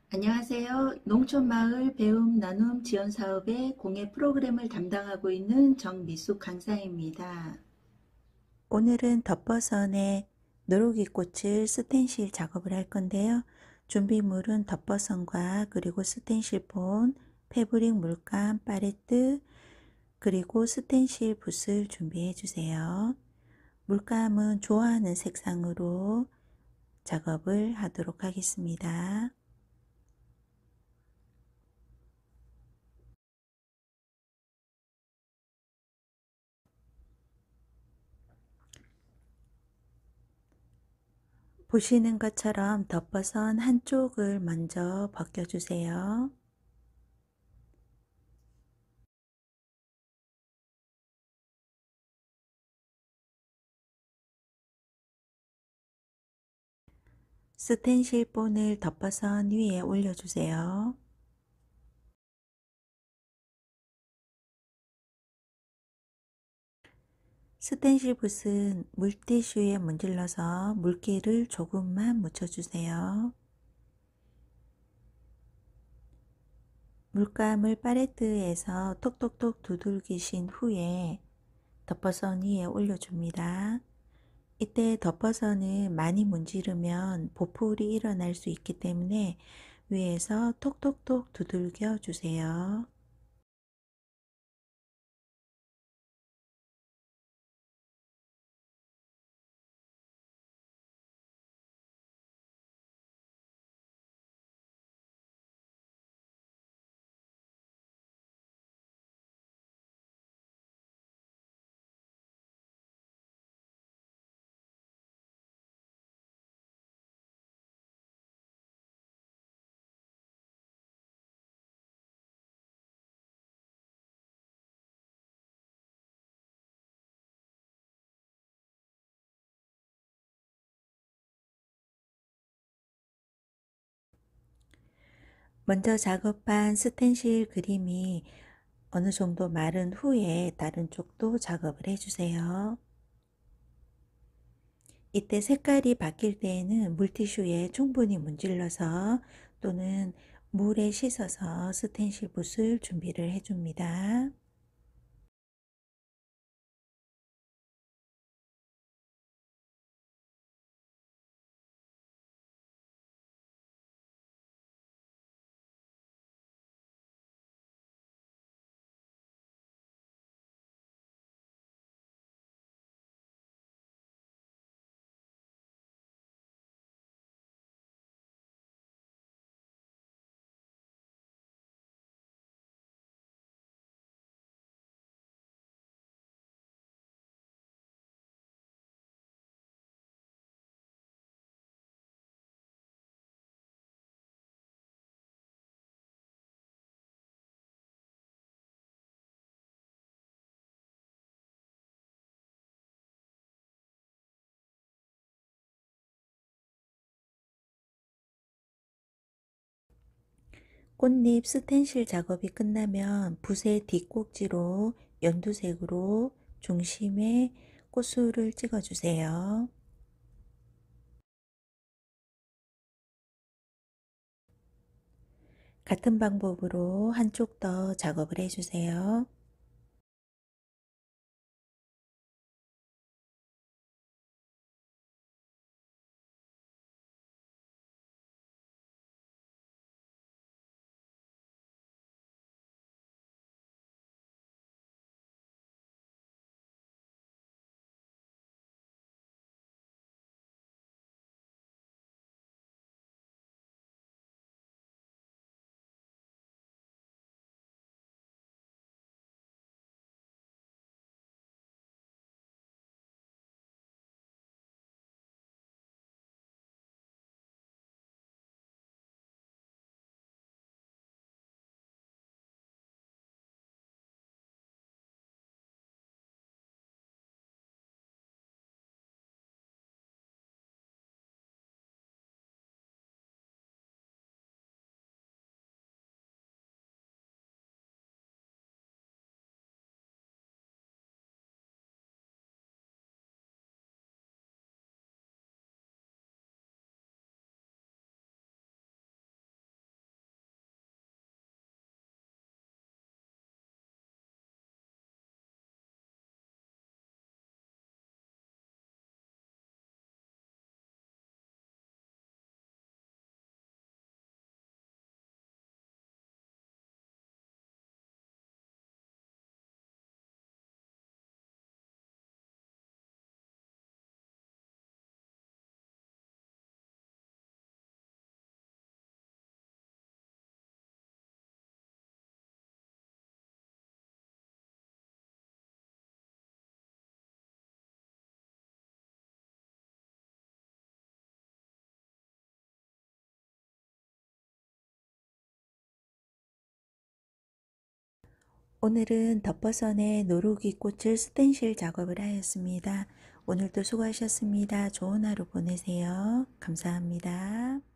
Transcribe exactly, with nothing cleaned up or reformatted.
안녕하세요. 농촌마을 배움 나눔 지원 사업의 공예 프로그램을 담당하고 있는 정미숙 강사입니다. 오늘은 덮버선에 누룩이 꽃을 스텐실 작업을 할 건데요. 준비물은 덮버선과 그리고 스텐실 본, 패브릭 물감, 팔레트, 그리고 스텐실 붓을 준비해 주세요. 물감은 좋아하는 색상으로 작업을 하도록 하겠습니다. 보시는 것처럼 덮버선 한쪽을 먼저 벗겨주세요. 스텐실 본을 덮버선 위에 올려주세요. 스텐실 붓은 물티슈에 문질러서 물기를 조금만 묻혀주세요. 물감을 팔레트에서 톡톡톡 두들기신 후에 덮버선 위에 올려줍니다. 이때 덮버선을 많이 문지르면 보풀이 일어날 수 있기 때문에 위에서 톡톡톡 두들겨 주세요. 먼저 작업한 스텐실 그림이 어느 정도 마른 후에 다른 쪽도 작업을 해주세요. 이때 색깔이 바뀔 때에는 물티슈에 충분히 문질러서 또는 물에 씻어서 스텐실 붓을 준비를 해줍니다. 꽃잎 스텐실 작업이 끝나면 붓의 뒷꼭지로 연두색으로 중심에 꽃술을 찍어주세요. 같은 방법으로 한쪽 더 작업을 해주세요. 오늘은 덮버선의 노루기 꽃을 스텐실 작업을 하였습니다. 오늘도 수고하셨습니다. 좋은 하루 보내세요. 감사합니다.